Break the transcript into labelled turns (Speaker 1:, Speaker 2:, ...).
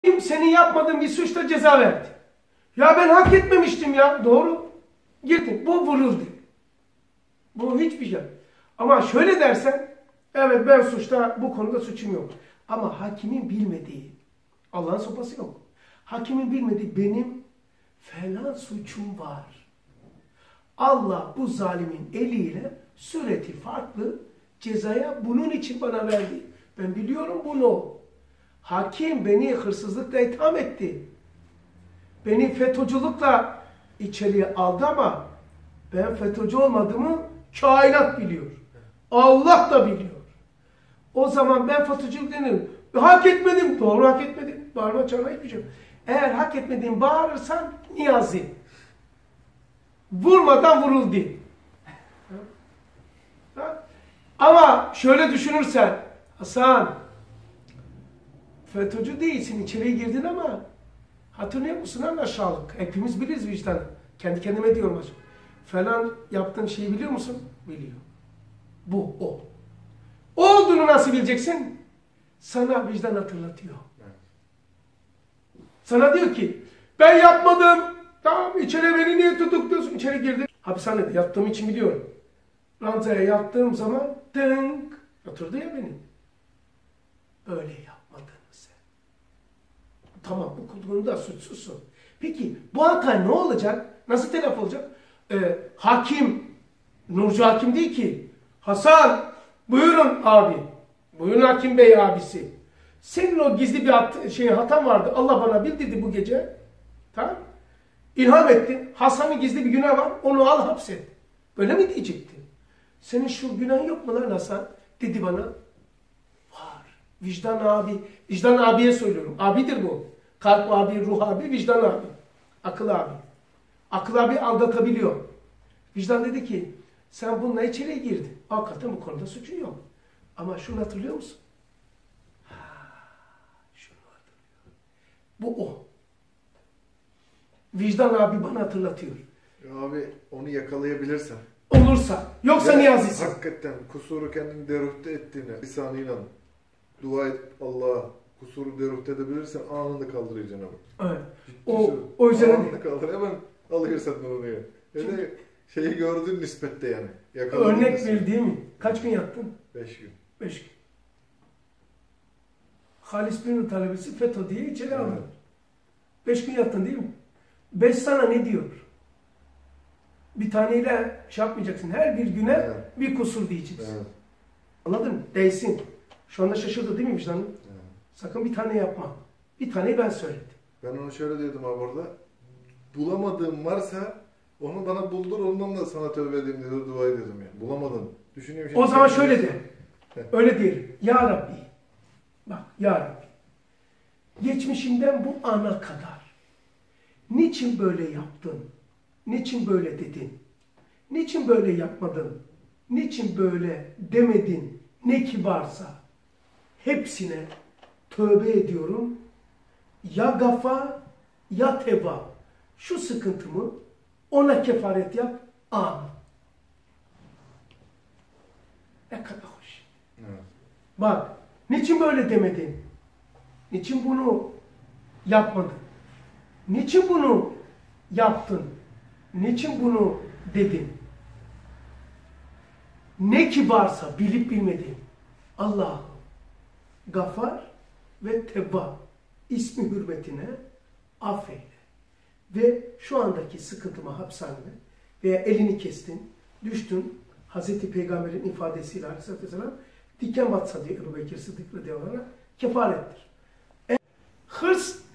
Speaker 1: Senin yapmadığın bir suçta ceza verdi. Ya ben hak etmemiştim ya. Doğru. Girdin. Bu vuruldu. Bu hiçbir şey. Ama şöyle dersen, evet ben suçta, bu konuda suçum yok. Ama hakimin bilmediği, Allah'ın sopası yok. Hakimin bilmediği benim falan suçum var. Allah bu zalimin eliyle sureti farklı cezaya bunun için bana verdi. Ben biliyorum bunu. Hakim beni hırsızlıkla itham etti. Beni FETÖ'cülükle içeriye aldı ama ben FETÖ'cü olmadığımı kainat biliyor. Allah da biliyor. O zaman ben FETÖ'cülük deniyorum. Hak etmedim. Doğru, hak etmedim. Bağırma çağırma hiçbir şey yok. Eğer hak etmediğim bağırırsan Niyazi. Vurmadan vuruldu. Ama şöyle düşünürsen, Hasan, FETÖ'cü değilsin, içeriye girdin ama hatırlıyor musun lan aşağılık? Hepimiz biliriz vicdanı. Kendi kendime diyorum. Falan yaptığın şeyi biliyor musun? Biliyor. Bu, o. O olduğunu nasıl bileceksin? Sana vicdan hatırlatıyor. Sana diyor ki, ben yapmadım. Tamam, içeri beni niye tutukluyorsun? İçeri girdim. Hapishanede yattığım için biliyorum. Ranzaya yattığım zaman tınk yatırdı ya beni. Öyle yapmadın sen. Tamam, bu konuda suçsuzsun. Peki bu hata ne olacak? Nasıl telafi olacak? Hakim, Nurcu Hakim değil ki. Hasan, buyurun abi. Buyurun Hakim Bey abisi. Senin o gizli bir hatan vardı. Allah bana bildirdi bu gece. Tamam. İlham etti. Hasan'ın gizli bir günah var. Onu al hapset. Böyle mi diyecekti? Senin şu günahın yok mu lan Hasan? Dedi bana. Var. Vicdan abi. Vicdan abiye söylüyorum. Abidir bu. Kalp abi, ruh abi, vicdan abi. Akıl abi. Akıl abi aldatabiliyor. Vicdan dedi ki, sen bununla içeriye girdin. Hakikaten bu konuda suçun yok. Ama şunu hatırlıyor musun? Şunu hatırlıyorum. Bu o. Vicdan abi bana hatırlatıyor.
Speaker 2: Ya abi onu yakalayabilirsen.
Speaker 1: Olursa. Yoksa Niyazi'sin.
Speaker 2: Hakikaten kusuru kendini derüfte ettiğine lisanıyla dua et Allah'a. Kusuru derüfte edebilirsen anında kaldırıyor Cenab-ı Hak.
Speaker 1: Evet. O yüzden
Speaker 2: anında kaldır. Hemen alırsan onu diyor. Yani şeyi gördüğün nispette yani.
Speaker 1: Örnek verdi mi? Kaç gün yattın?
Speaker 2: 5 gün.
Speaker 1: 5 gün. Halis Birinin talebesi FETÖ diye içeri aldı. 5 gün yattın değil mi? 5 sana ne diyor? Bir taneyle şey yapmayacaksın. Her bir güne bir kusur diyeceksin. Evet. Anladın mı? Değsin. Şu anda şaşırdı değil mi vicdanın? Evet. Sakın bir tane yapma. Bir taneyi ben söyledim.
Speaker 2: Ben onu şöyle diyordum abi orada. Bulamadığım varsa onu bana buldur, ondan da sana tövbe edeyim diye dua ediyordum yani. Bulamadım. Düşünüyorum.
Speaker 1: O zaman şöyle de. Öyle diyelim. Ya Rabbi. Bak Ya Rabbi. Geçmişinden bu ana kadar. Niçin böyle yaptın? Niçin böyle dedin? Niçin böyle yapmadın? Niçin böyle demedin? Ne ki varsa hepsine tövbe ediyorum. Ya gafa ya teva. Şu sıkıntımı ona kefaret yap. Amin. Ne kadar hoş. Evet. Bak, niçin böyle demedin? Niçin bunu yapmadın? Niçin bunu yaptın? Niçin bunu dedin? Ne ki varsa bilip bilmediğin Allah'ım Gafar ve Tevvab ismi hürmetine affeyle. Ve şu andaki sıkıntıma hapishanede veya elini kestin, düştün, Hazreti Peygamber'in ifadesiyle Aleyhisselatü Vesselam diken batsa diye Ebu Bekir Sıddık radıyallahu anh'a kefarettir. Hırs